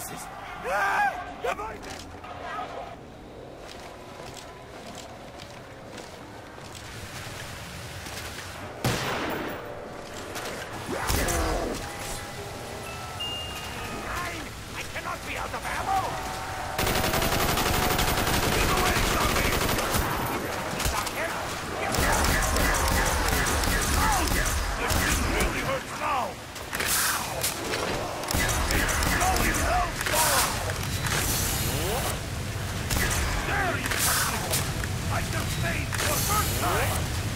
pieces. Ah! Avoid them! I cannot be out of ammo! Get away from me! This thing really hurts now! It's blowing hellfire! There you go! I just made for the first time!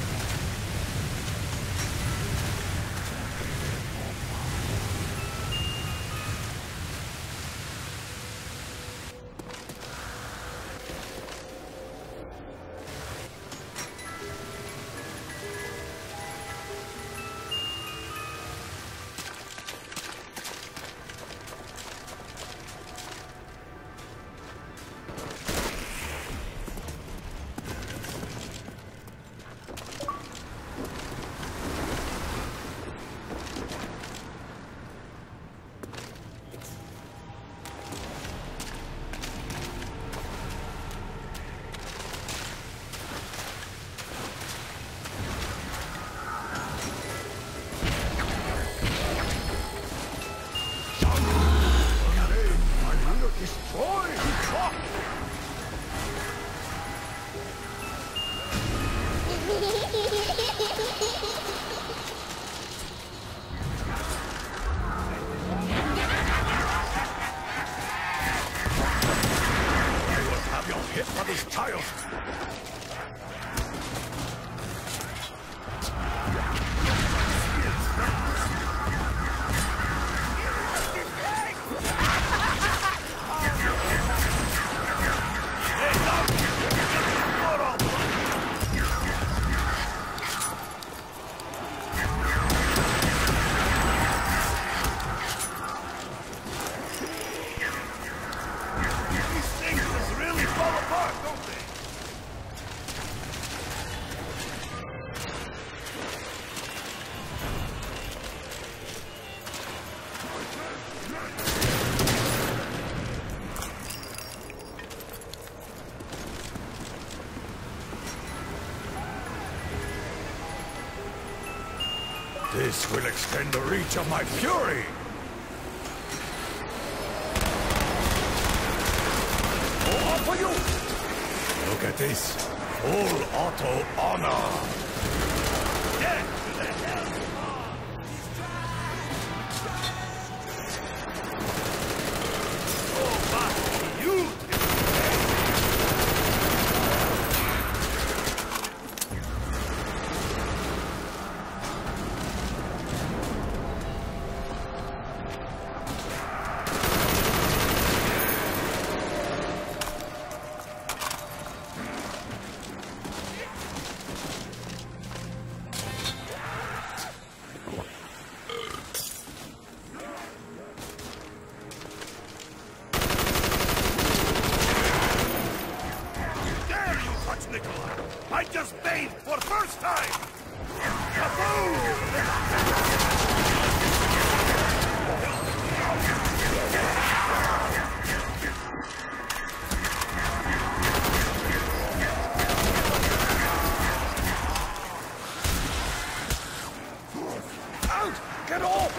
Hit for this child! This will extend the reach of my fury! More for you! Look at this! Full auto honor! Death to the hell! Oh, but you! I just bathed for the first time! Out! Get off!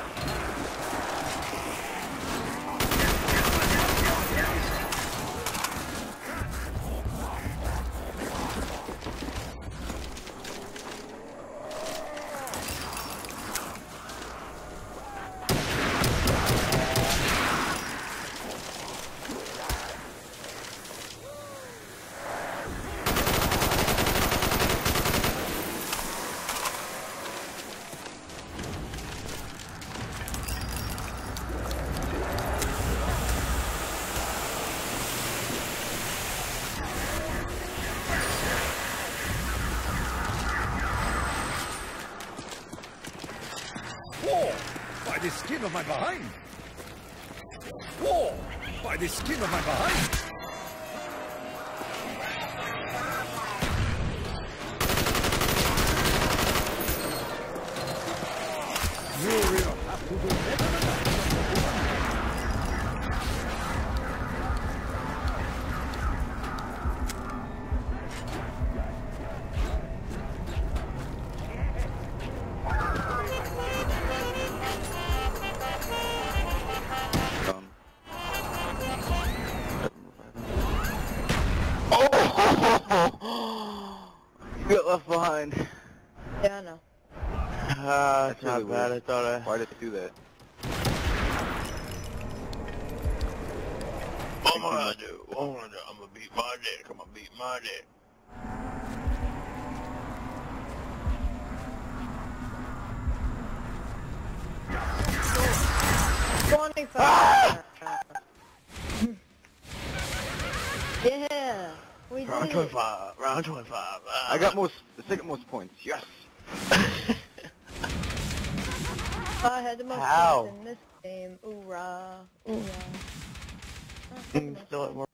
By the skin of my behind! War! By the skin of my behind! You will have to do better than that! You got left behind. Yeah, I know. It's not really bad. weird. I thought Why did they do that? What am I gonna do? What am I gonna do? I'm gonna beat my dick. I'm gonna beat my dick. Yeah, we Round did it. 25. Round 25. I got the second most points. Yes. I had the most How? points in this game. Hoorah. Hoorah. Still at more